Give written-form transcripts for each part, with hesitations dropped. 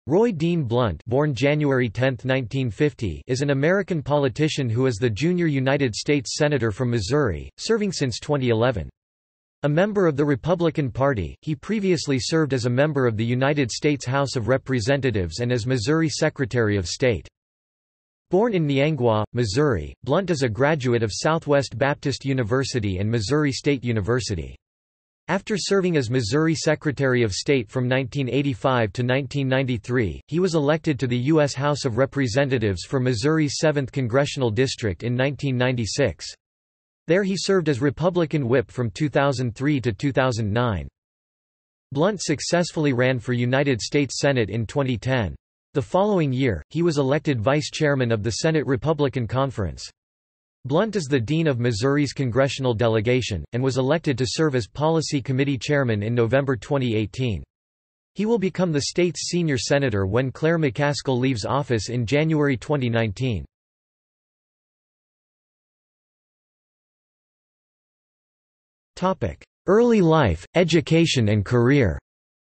Roy Dean Blunt, born January 10, 1950, is an American politician who is the junior United States Senator from Missouri, serving since 2011. A member of the Republican Party, he previously served as a member of the United States House of Representatives and as Missouri Secretary of State. Born in Niangua, Missouri, Blunt is a graduate of Southwest Baptist University and Missouri State University. After serving as Missouri Secretary of State from 1985 to 1993, he was elected to the U.S. House of Representatives for Missouri's 7th Congressional District in 1996. There he served as Republican whip from 2003 to 2009. Blunt successfully ran for United States Senate in 2010. The following year, he was elected vice chairman of the Senate Republican Conference. Blunt is the dean of Missouri's congressional delegation, and was elected to serve as Policy Committee chairman in November 2018. He will become the state's senior senator when Claire McCaskill leaves office in January 2019. Early life, education and career.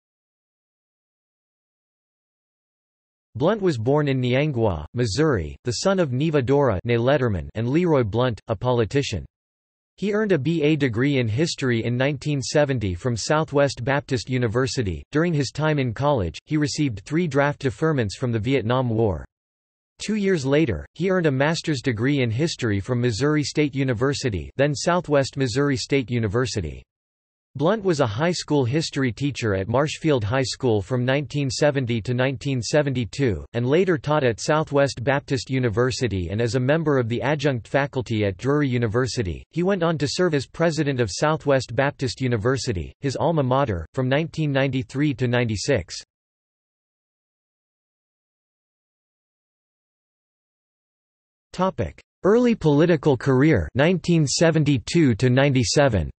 Blunt was born in Niangua, Missouri, the son of Neva Dora Letterman and Leroy Blunt, a politician. He earned a BA degree in history in 1970 from Southwest Baptist University. During his time in college, he received 3 draft deferments from the Vietnam War. 2 years later, he earned a master's degree in history from Missouri State University, then Southwest Missouri State University. Blunt was a high school history teacher at Marshfield High School from 1970 to 1972, and later taught at Southwest Baptist University and as a member of the adjunct faculty at Drury University. He went on to serve as president of Southwest Baptist University, his alma mater, from 1993 to 96. Early political career 1972 to 97.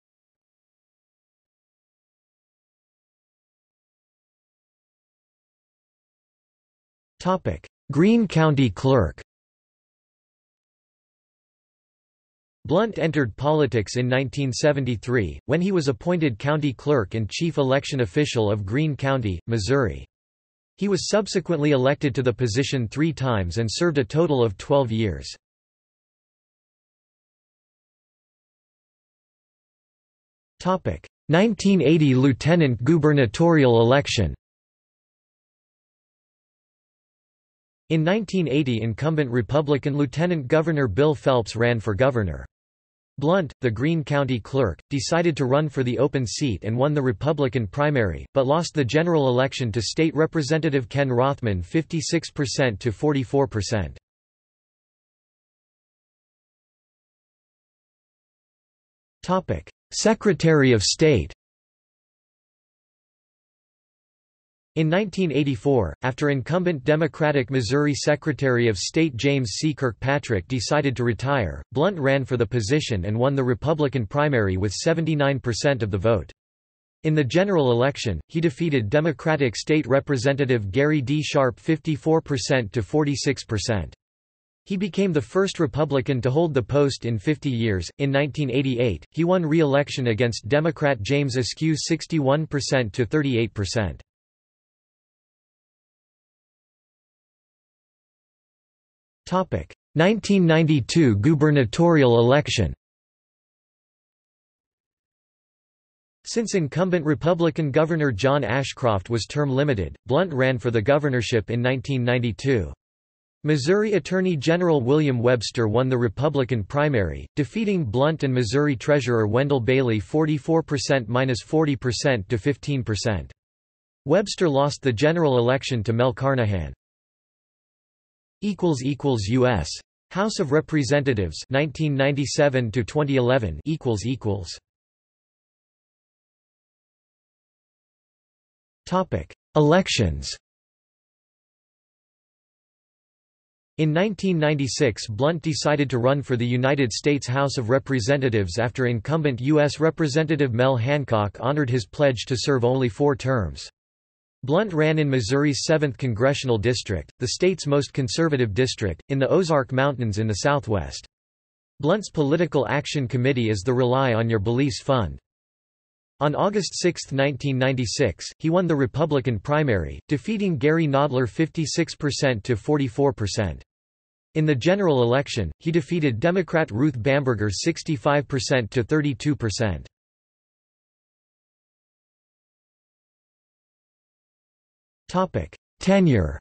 Greene County Clerk. Blunt entered politics in 1973, when he was appointed county clerk and chief election official of Greene County, Missouri. He was subsequently elected to the position 3 times and served a total of 12 years. Topic: 1980 lieutenant gubernatorial election. In 1980, incumbent Republican Lieutenant Governor Bill Phelps ran for governor. Blunt, the Greene County clerk, decided to run for the open seat and won the Republican primary, but lost the general election to State Representative Ken Rothman 56% to 44%. Secretary of State. In 1984, after incumbent Democratic Missouri Secretary of State James C. Kirkpatrick decided to retire, Blunt ran for the position and won the Republican primary with 79% of the vote. In the general election, he defeated Democratic State Representative Gary D. Sharp 54% to 46%. He became the first Republican to hold the post in 50 years. In 1988, he won re-election against Democrat James Askew 61% to 38%. 1992 gubernatorial election. Since incumbent Republican Governor John Ashcroft was term-limited, Blunt ran for the governorship in 1992. Missouri Attorney General William Webster won the Republican primary, defeating Blunt and Missouri Treasurer Wendell Bailey 44%–40% to 15%. Webster lost the general election to Mel Carnahan. U.S. House of Representatives 1997 to 2011 Elections. In 1996, Blunt decided to run for the United States House of Representatives after incumbent U.S. Representative Mel Hancock honored his pledge to serve only 4 terms. Blunt ran in Missouri's 7th Congressional District, the state's most conservative district, in the Ozark Mountains in the southwest. Blunt's political action committee is the Rely on Your Beliefs Fund. On August 6, 1996, he won the Republican primary, defeating Gary Nodler 56% to 44%. In the general election, he defeated Democrat Ruth Bamberger 65% to 32%. Tenure.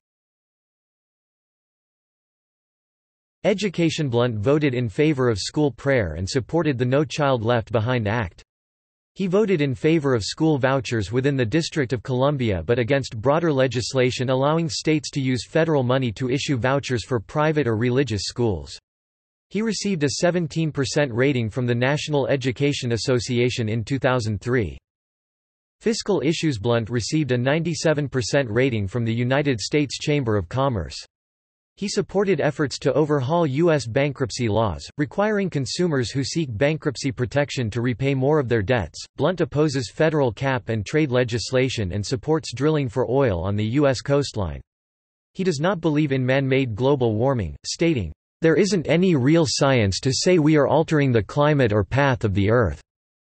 Education. Blunt voted in favor of school prayer and supported the No Child Left Behind Act. He voted in favor of school vouchers within the District of Columbia but against broader legislation allowing states to use federal money to issue vouchers for private or religious schools. He received a 17% rating from the National Education Association in 2003. Fiscal issues. Blunt received a 97% rating from the United States Chamber of Commerce. He supported efforts to overhaul U.S. bankruptcy laws, requiring consumers who seek bankruptcy protection to repay more of their debts. Blunt opposes federal cap and trade legislation and supports drilling for oil on the U.S. coastline. He does not believe in man-made global warming, stating, "There isn't any real science to say we are altering the climate or path of the Earth."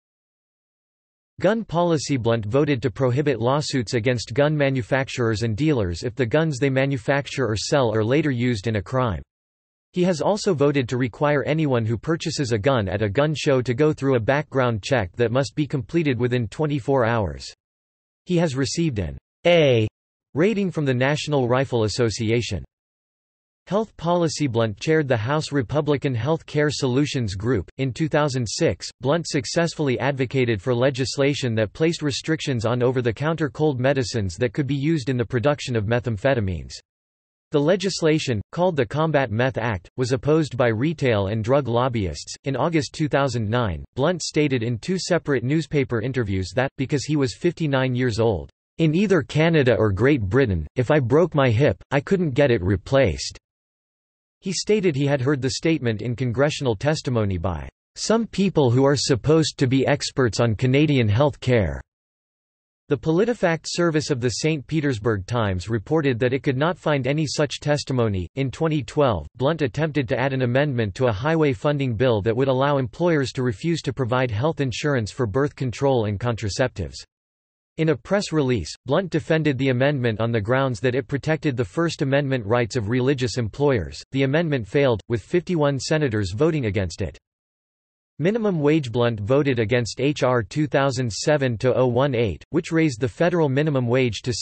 Gun policy. Blunt voted to prohibit lawsuits against gun manufacturers and dealers if the guns they manufacture or sell are later used in a crime. He has also voted to require anyone who purchases a gun at a gun show to go through a background check that must be completed within 24 hours. He has received an A rating from the National Rifle Association. Health policy. Blunt chaired the House Republican Health Care Solutions Group. In 2006, Blunt successfully advocated for legislation that placed restrictions on over-the-counter cold medicines that could be used in the production of methamphetamines. The legislation, called the Combat Meth Act, was opposed by retail and drug lobbyists. In August 2009, Blunt stated in two separate newspaper interviews that, because he was 59 years old, "In either Canada or Great Britain, if I broke my hip, I couldn't get it replaced." He stated he had heard the statement in congressional testimony by some people who are supposed to be experts on Canadian health care. The PolitiFact service of the St. Petersburg Times reported that it could not find any such testimony. In 2012, Blunt attempted to add an amendment to a highway funding bill that would allow employers to refuse to provide health insurance for birth control and contraceptives. In a press release, Blunt defended the amendment on the grounds that it protected the First Amendment rights of religious employers. The amendment failed, with 51 senators voting against it. Minimum wage. Blunt voted against H.R. 2007-018, which raised the federal minimum wage to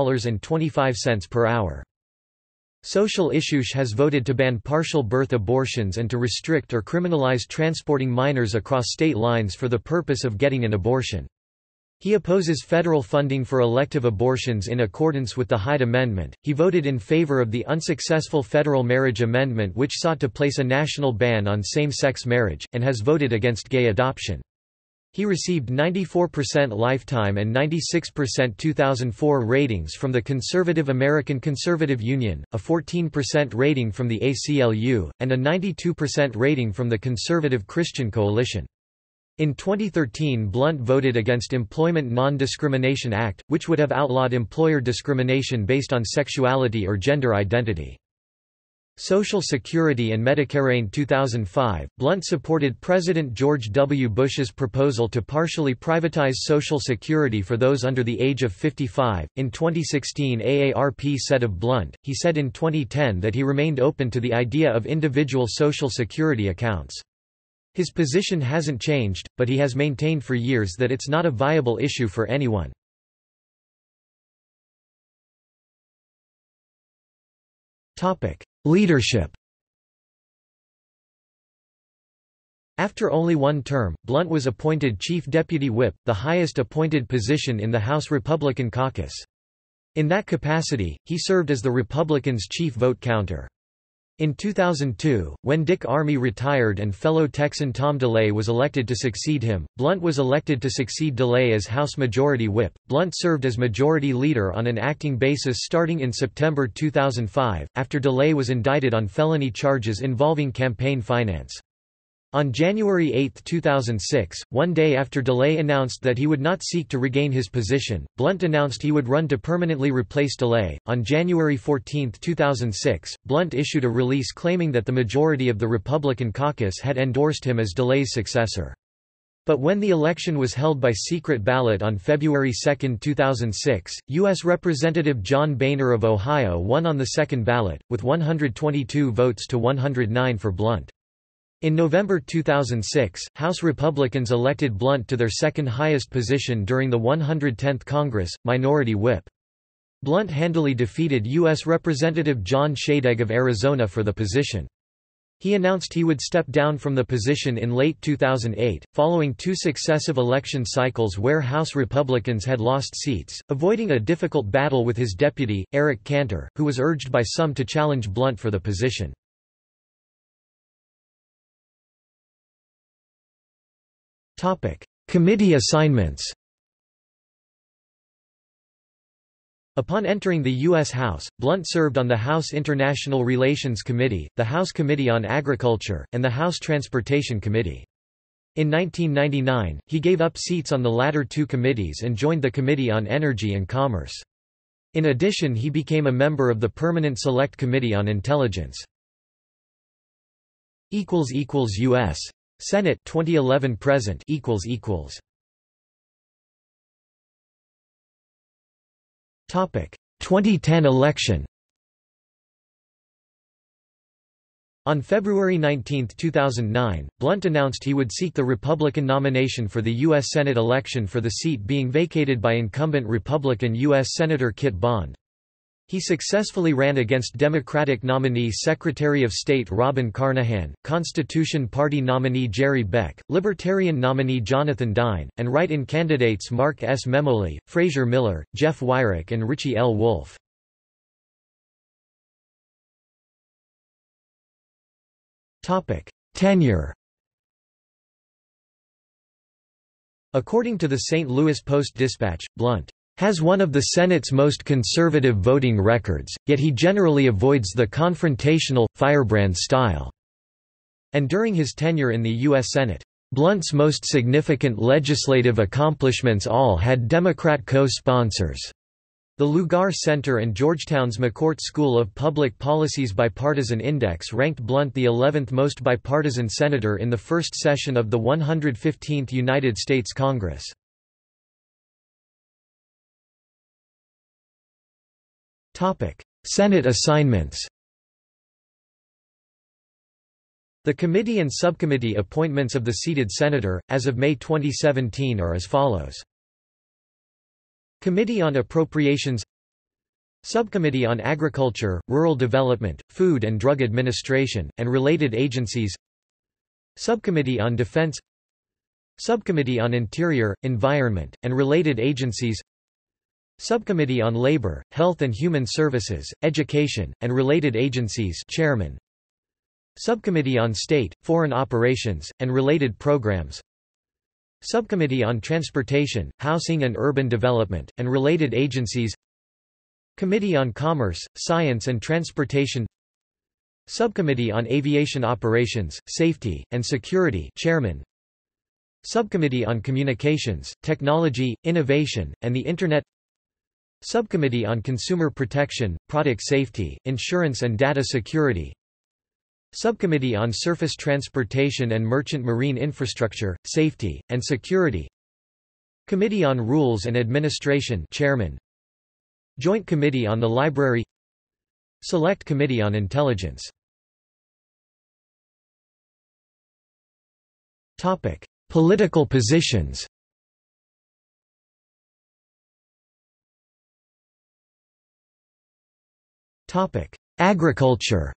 $7.25 per hour. Social issues. Has voted to ban partial birth abortions and to restrict or criminalize transporting minors across state lines for the purpose of getting an abortion. He opposes federal funding for elective abortions in accordance with the Hyde Amendment. He voted in favor of the unsuccessful federal marriage amendment which sought to place a national ban on same-sex marriage, and has voted against gay adoption. He received 94% lifetime and 96% 2004 ratings from the Conservative American Conservative Union, a 14% rating from the ACLU, and a 92% rating from the Conservative Christian Coalition. In 2013, Blunt voted against Employment Non-Discrimination Act, which would have outlawed employer discrimination based on sexuality or gender identity. Social Security and Medicare. In 2005, Blunt supported President George W. Bush's proposal to partially privatize Social Security for those under the age of 55. In 2016, AARP said of Blunt, he said in 2010 that he remained open to the idea of individual Social Security accounts. His position hasn't changed, but he has maintained for years that it's not a viable issue for anyone. Leadership. After only one term, Blunt was appointed Chief Deputy Whip, the highest appointed position in the House Republican caucus. In that capacity, he served as the Republicans' chief vote counter. In 2002, when Dick Armey retired and fellow Texan Tom DeLay was elected to succeed him, Blunt was elected to succeed DeLay as House Majority Whip. Blunt served as Majority Leader on an acting basis starting in September 2005, after DeLay was indicted on felony charges involving campaign finance. On January 8, 2006, one day after DeLay announced that he would not seek to regain his position, Blunt announced he would run to permanently replace DeLay. On January 14, 2006, Blunt issued a release claiming that the majority of the Republican caucus had endorsed him as DeLay's successor. But when the election was held by secret ballot on February 2, 2006, U.S. Representative John Boehner of Ohio won on the second ballot, with 122 votes to 109 for Blunt. In November 2006, House Republicans elected Blunt to their second highest position during the 110th Congress, Minority Whip. Blunt handily defeated U.S. Representative John Shadegg of Arizona for the position. He announced he would step down from the position in late 2008, following two successive election cycles where House Republicans had lost seats, avoiding a difficult battle with his deputy, Eric Cantor, who was urged by some to challenge Blunt for the position. Committee assignments. Upon entering the U.S. House, Blunt served on the House International Relations Committee, the House Committee on Agriculture, and the House Transportation Committee. In 1999, he gave up seats on the latter two committees and joined the Committee on Energy and Commerce. In addition, he became a member of the Permanent Select Committee on Intelligence. U.S. Senate 2011 present Topic: 2010 election. On February 19, 2009, Blunt announced he would seek the Republican nomination for the U.S. Senate election for the seat being vacated by incumbent Republican U.S. Senator Kit Bond. He successfully ran against Democratic nominee Secretary of State Robin Carnahan, Constitution Party nominee Jerry Beck, Libertarian nominee Jonathan Dine, and write-in candidates Mark S. Memoli, Fraser Miller, Jeff Wyrick and Richie L. Wolf. Tenure. According to the St. Louis Post-Dispatch, Blunt has one of the Senate's most conservative voting records, yet he generally avoids the confrontational, firebrand style. And during his tenure in the U.S. Senate, Blunt's most significant legislative accomplishments all had Democrat co-sponsors. The Lugar Center and Georgetown's McCourt School of Public Policy's Bipartisan Index ranked Blunt the 11th most bipartisan senator in the first session of the 115th United States Congress. Senate assignments. The committee and subcommittee appointments of the seated senator, as of May 2017 are as follows. Committee on Appropriations, Subcommittee on Agriculture, Rural Development, Food and Drug Administration, and related agencies, Subcommittee on Defense, Subcommittee on Interior, Environment, and related agencies, Subcommittee on Labor, Health and Human Services, Education, and related agencies Chairman, Subcommittee on State, Foreign Operations, and related programs, Subcommittee on Transportation, Housing and Urban Development, and related agencies, Committee on Commerce, Science and Transportation, Subcommittee on Aviation Operations, Safety, and Security Chairman, Subcommittee on Communications, Technology, Innovation, and the Internet, Subcommittee on Consumer Protection, Product Safety, Insurance and Data Security, Subcommittee on Surface Transportation and Merchant Marine Infrastructure, Safety, and Security, Committee on Rules and Administration Chairman, Joint Committee on the Library, Select Committee on Intelligence. Political positions. Agriculture.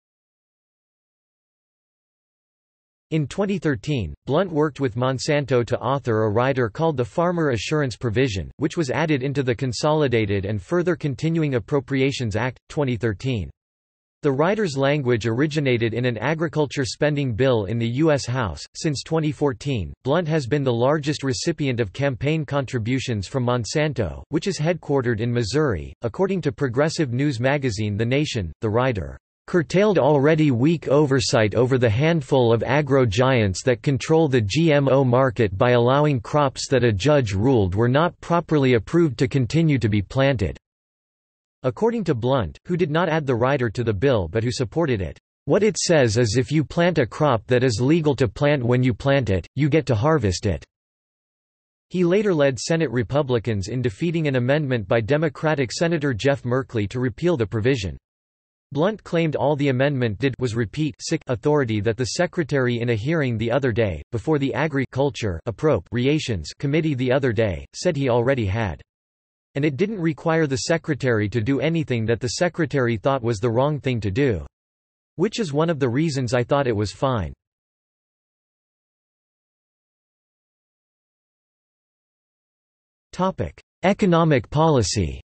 In 2013, Blunt worked with Monsanto to author a rider called the Farmer Assurance Provision, which was added into the Consolidated and Further Continuing Appropriations Act, 2013. The rider's language originated in an agriculture spending bill in the U.S. House. Since 2014, Blunt has been the largest recipient of campaign contributions from Monsanto, which is headquartered in Missouri. According to progressive news magazine The Nation, the rider curtailed already weak oversight over the handful of agro-giants that control the GMO market by allowing crops that a judge ruled were not properly approved to continue to be planted. According to Blunt, who did not add the rider to the bill but who supported it, "What it says is if you plant a crop that is legal to plant when you plant it, you get to harvest it." He later led Senate Republicans in defeating an amendment by Democratic Senator Jeff Merkley to repeal the provision. Blunt claimed all the amendment did was repeat sic authority that the Secretary in a hearing the other day, before the Agri-Culture Appropriations Committee the other day, said he already had. And it didn't require the Secretary to do anything that the Secretary thought was the wrong thing to do. Which is one of the reasons I thought it was fine. Economic policy.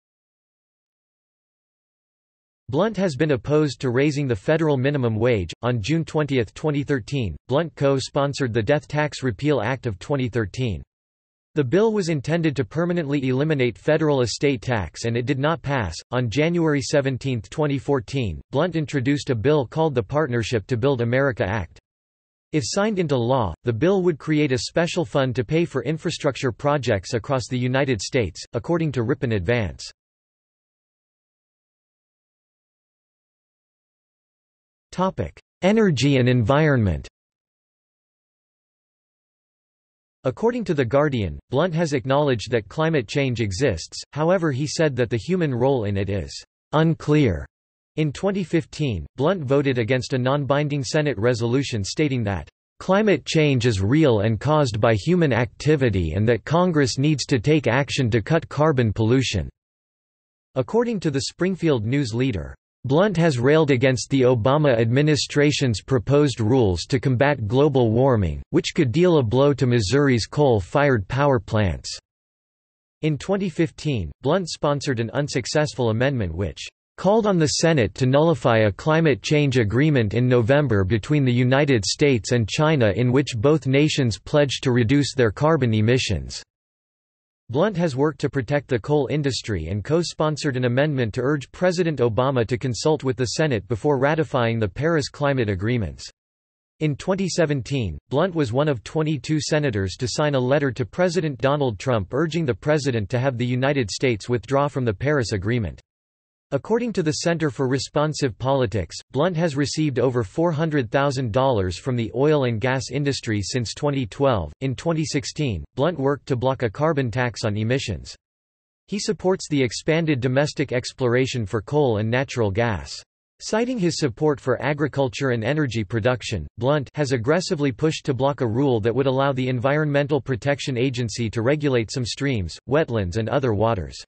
Blunt has been opposed to raising the federal minimum wage. On June 20, 2013, Blunt co-sponsored the Death Tax Repeal Act of 2013. The bill was intended to permanently eliminate federal estate tax and it did not pass. On January 17, 2014, Blunt introduced a bill called the Partnership to Build America Act. If signed into law, the bill would create a special fund to pay for infrastructure projects across the United States, according to Ripon Advance. Energy and environment. According to The Guardian, Blunt has acknowledged that climate change exists, however he said that the human role in it is unclear. In 2015, Blunt voted against a non-binding Senate resolution stating that, "...climate change is real and caused by human activity and that Congress needs to take action to cut carbon pollution." According to the Springfield News Leader, Blunt has railed against the Obama administration's proposed rules to combat global warming, which could deal a blow to Missouri's coal-fired power plants. In 2015, Blunt sponsored an unsuccessful amendment which called on the Senate to nullify a climate change agreement in November between the United States and China in which both nations pledged to reduce their carbon emissions. Blunt has worked to protect the coal industry and co-sponsored an amendment to urge President Obama to consult with the Senate before ratifying the Paris climate agreements. In 2017, Blunt was one of 22 senators to sign a letter to President Donald Trump urging the president to have the United States withdraw from the Paris Agreement. According to the Center for Responsive Politics, Blunt has received over $400,000 from the oil and gas industry since 2012. In 2016, Blunt worked to block a carbon tax on emissions. He supports the expanded domestic exploration for coal and natural gas. Citing his support for agriculture and energy production, Blunt has aggressively pushed to block a rule that would allow the Environmental Protection Agency to regulate some streams, wetlands, and other waters.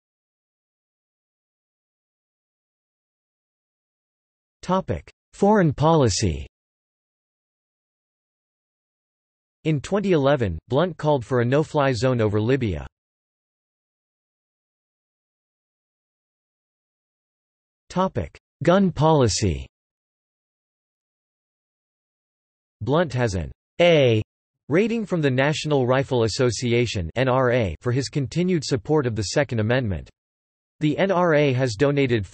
Foreign policy. In 2011, Blunt called for a no-fly zone over Libya. Gun policy. Blunt has an A rating from the National Rifle Association (NRA) for his continued support of the Second Amendment. The NRA has donated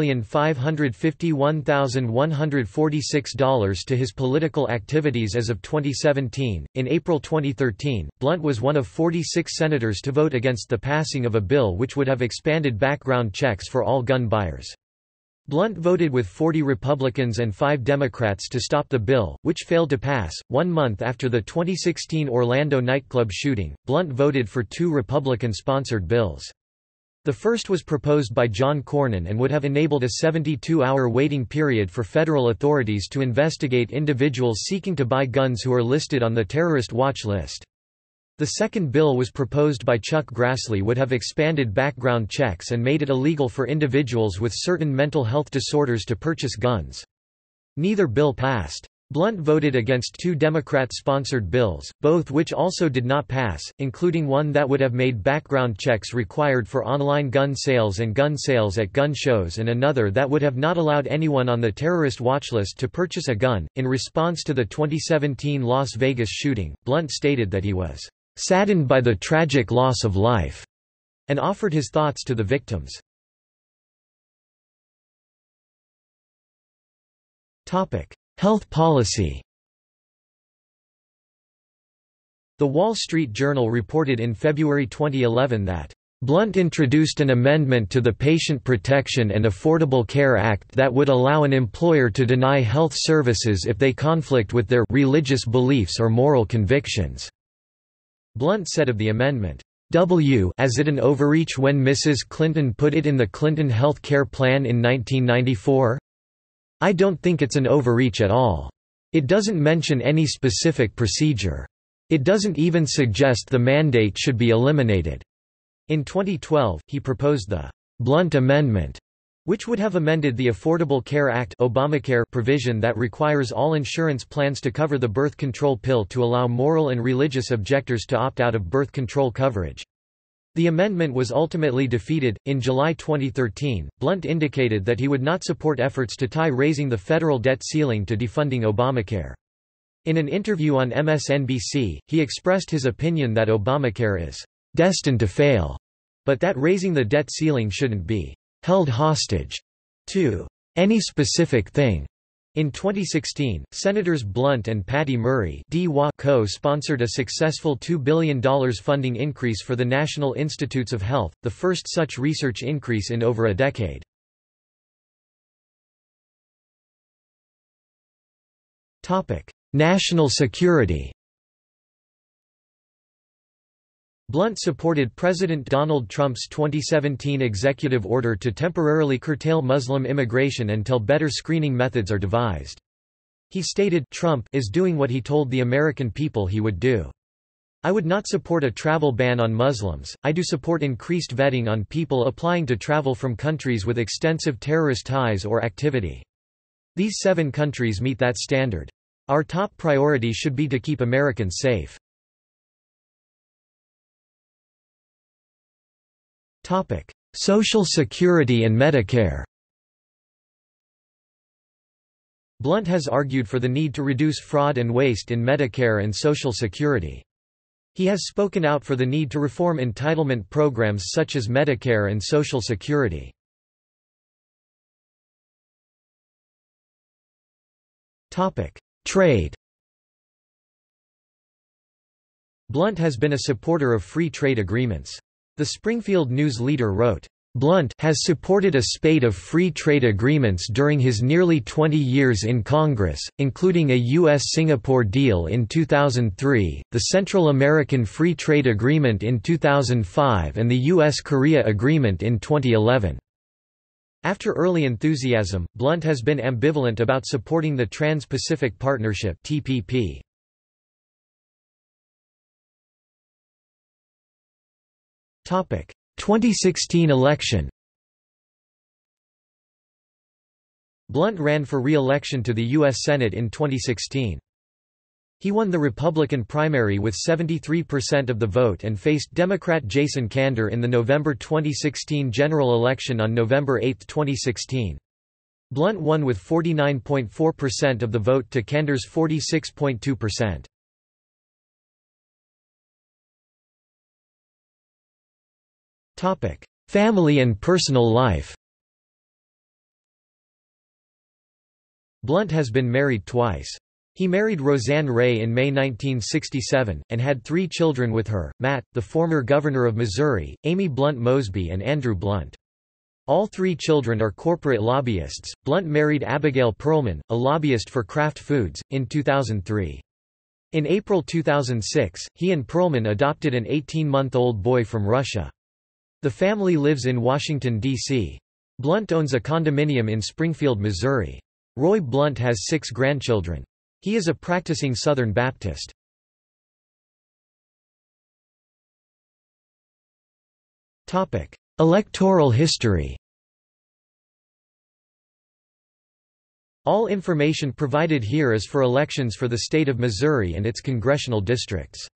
$4,551,146 to his political activities as of 2017. In April 2013, Blunt was one of 46 senators to vote against the passing of a bill which would have expanded background checks for all gun buyers. Blunt voted with 40 Republicans and 5 Democrats to stop the bill, which failed to pass. 1 month after the 2016 Orlando nightclub shooting, Blunt voted for 2 Republican-sponsored bills. The first was proposed by John Cornyn and would have enabled a 72-hour waiting period for federal authorities to investigate individuals seeking to buy guns who are listed on the terrorist watch list. The second bill was proposed by Chuck Grassley would have expanded background checks and made it illegal for individuals with certain mental health disorders to purchase guns. Neither bill passed. Blunt voted against 2 Democrat-sponsored bills, both which also did not pass, including one that would have made background checks required for online gun sales and gun sales at gun shows and another that would have not allowed anyone on the terrorist watch list to purchase a gun. In response to the 2017 Las Vegas shooting, Blunt stated that he was saddened by the tragic loss of life and offered his thoughts to the victims. Health policy. The Wall Street Journal reported in February 2011 that Blunt introduced an amendment to the Patient Protection and Affordable Care Act that would allow an employer to deny health services if they conflict with their religious beliefs or moral convictions. Blunt said of the amendment, "Is it an overreach when Mrs. Clinton put it in the Clinton health care plan in 1994? I don't think it's an overreach at all. It doesn't mention any specific procedure. It doesn't even suggest the mandate should be eliminated." In 2012, he proposed the Blunt Amendment, which would have amended the Affordable Care Act Obamacare provision that requires all insurance plans to cover the birth control pill to allow moral and religious objectors to opt out of birth control coverage. The amendment was ultimately defeated. In July 2013, Blunt indicated that he would not support efforts to tie raising the federal debt ceiling to defunding Obamacare. In an interview on MSNBC, he expressed his opinion that Obamacare is destined to fail, but that raising the debt ceiling shouldn't be held hostage to any specific thing. In 2016, Senators Blunt and Patty Murray co-sponsored a successful $2 billion funding increase for the National Institutes of Health, the first such research increase in over a decade. National security. Blunt supported President Donald Trump's 2017 executive order to temporarily curtail Muslim immigration until better screening methods are devised. He stated, "Trump is doing what he told the American people he would do. I would not support a travel ban on Muslims. I do support increased vetting on people applying to travel from countries with extensive terrorist ties or activity. These 7 countries meet that standard. Our top priority should be to keep Americans safe." Social Security and Medicare. Blunt has argued for the need to reduce fraud and waste in Medicare and Social Security. He has spoken out for the need to reform entitlement programs such as Medicare and Social Security. Trade. Blunt has been a supporter of free trade agreements. The Springfield News Leader wrote, "Blunt has supported a spate of free trade agreements during his nearly 20 years in Congress, including a U.S.-Singapore deal in 2003, the Central American Free Trade Agreement in 2005 and the U.S.-Korea Agreement in 2011. After early enthusiasm, Blunt has been ambivalent about supporting the Trans-Pacific Partnership (TPP). Topic: 2016 election. Blunt ran for re-election to the U.S. Senate in 2016. He won the Republican primary with 73% of the vote and faced Democrat Jason Kander in the November 2016 general election on November 8, 2016. Blunt won with 49.4% of the vote to Kander's 46.2%. Family and personal life. Blunt has been married twice. He married Roseanne Ray in May 1967, and had 3 children with her, Matt, the former governor of Missouri, Amy Blunt Mosby and Andrew Blunt. All 3 children are corporate lobbyists. Blunt married Abigail Perlman, a lobbyist for Kraft Foods, in 2003. In April 2006, he and Perlman adopted an 18-month-old boy from Russia. The family lives in Washington, D.C. Blunt owns a condominium in Springfield, Missouri. Roy Blunt has 6 grandchildren. He is a practicing Southern Baptist. Electoral history. All information provided here is for elections for the state of Missouri and its congressional districts.